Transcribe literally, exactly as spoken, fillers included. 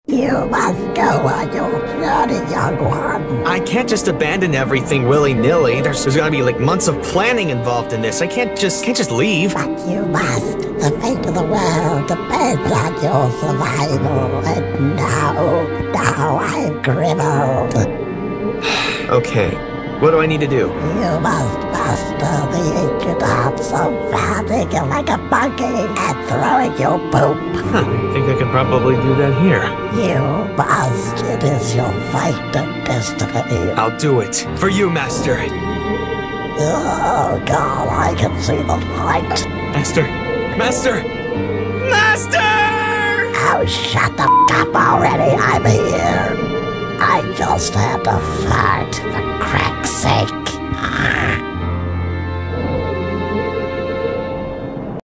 You must go on your journey, young one. I can't just abandon everything willy-nilly. There's, there's gonna be like months of planning involved in this. I can't just can't just leave. But you must. The fate of the world depends on your survival. And now, now I'm crippled. Okay, what do I need to do? You must master the ancient arts of farting like a monkey and throwing your poop. Huh, I think I can probably do that here. You must. It is your fate and destiny. I'll do it. For you, Master. Oh, God, I can see the light. Master. Master! Master! Oh, shut the f*** up already. I'm here. I just had to fart, for crack's sake.